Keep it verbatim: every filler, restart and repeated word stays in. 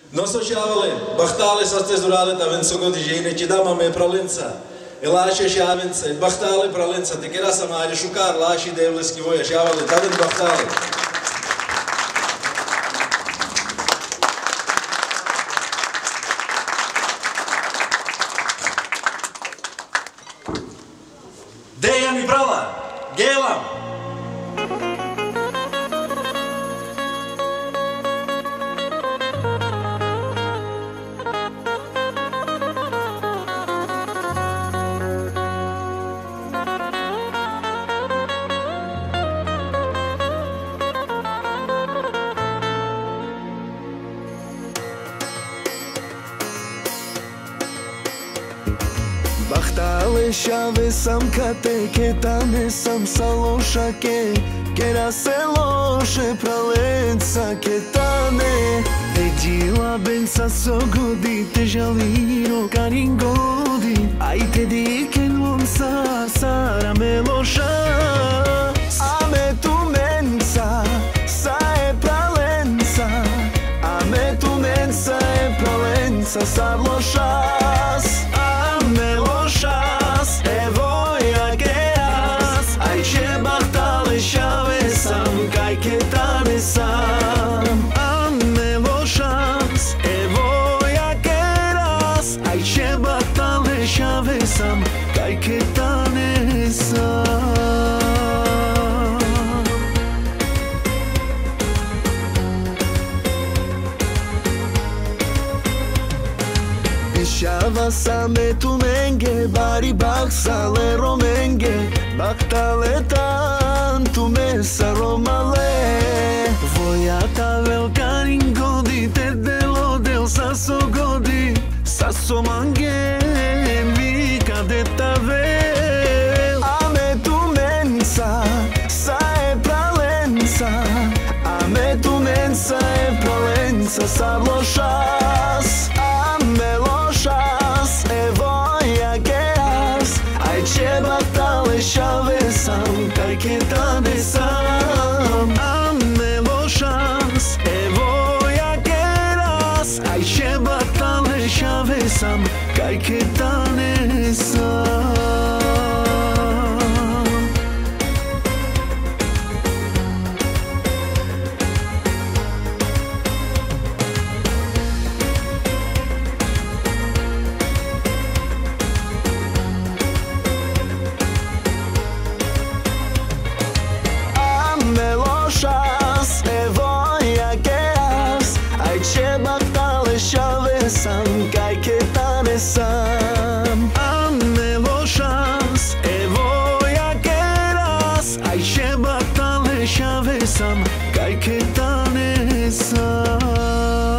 No sociavale, bachtale sa ste zurale ta venco godi žene ti dama me pralenca. Elaše šavence, bachtale pralenca, te kera sa máre šukár láši devleski voja šavale, ta ven bachtale. Deja mi brala, gelam. Bachtale šave sam kate, ketane sam sa lošake, kera se loše pralenca ketane. Edila benca sogodi, te žalino karin godi, aj te diken lonsa, sara me loša. Ame tu menca, sa e pralenca, ame tu menca e pralenca, sa lošas. Ketane sam, ame lošas, evo ja keras, aj čeba tale šave sam, kaj ketane sam. Šava same tu menge, bari bak sale romenge, bak tale tan tu me sa romale. Voja ta velkarin godi, te delo del sa so godi, sa so mange mi kade ta vel. Ame tu mensa, sa e pralenca, ame tu mensa e pralenca, sa lošas. Ame lošas, evo ja geras, aj čeba tale šave sam, kaj ketane sam. Ame lošas, evo ja geras, aj čeba tale šave sam, kaj ketane sam. Sam, kaj ketane sam, ame lošas, evo ja keras, aj čeba tale šave sam, kaj ketane sam.